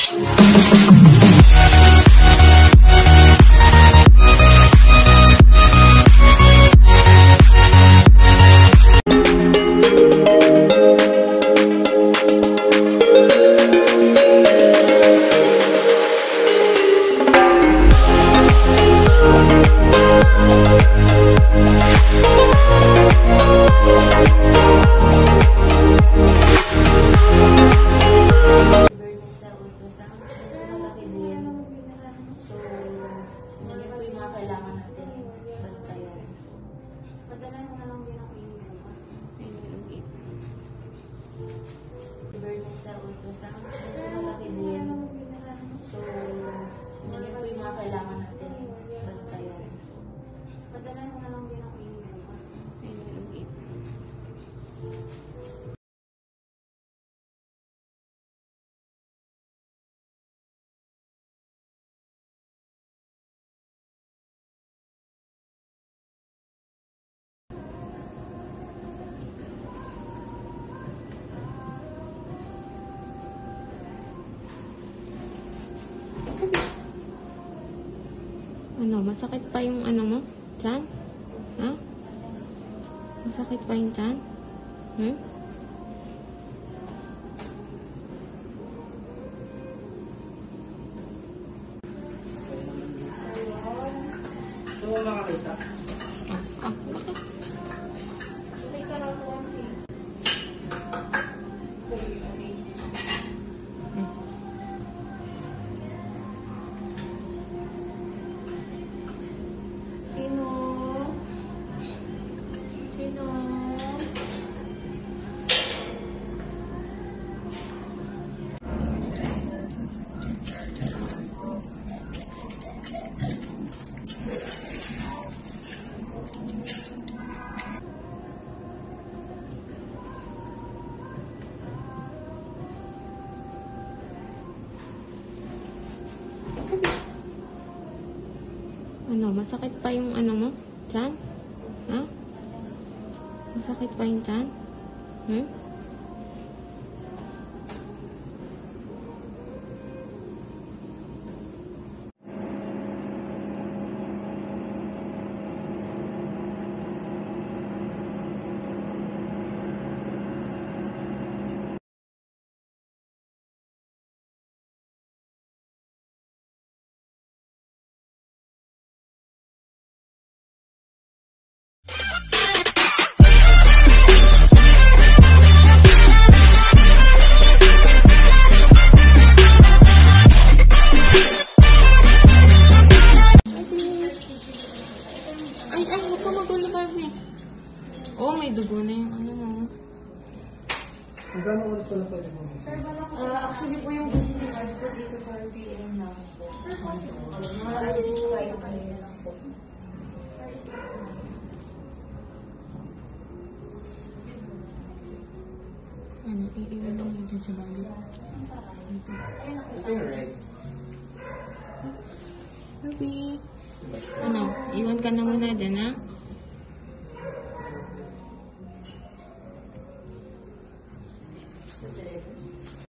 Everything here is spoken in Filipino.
Sa ultrasound, malaki din. So, yun po yung mga kailangan natin bantayan. Padalan mo na lang din ako yung Ano, masakit pa yung ano mo? Tiyan? Ha? Masakit pa yung tiyan? Hmm? So, makakita? Bakit? Ano, masakit pa yung ano mo? Tiyan? Ha? Masakit pa yung tiyan? Hmm? Ay, huwag ka magulo, Barbie. Oo, may dugo na yung ano mo. Magkano oras pala pwede mo? Actually po yung visiting hours po dito 4 p.m. na po. Mga alis po kayo kanina po. Ano, iiwan na yun dyan sa bago. Ito yung red. Barbie. Ano, iwan ka na muna dyan, ha?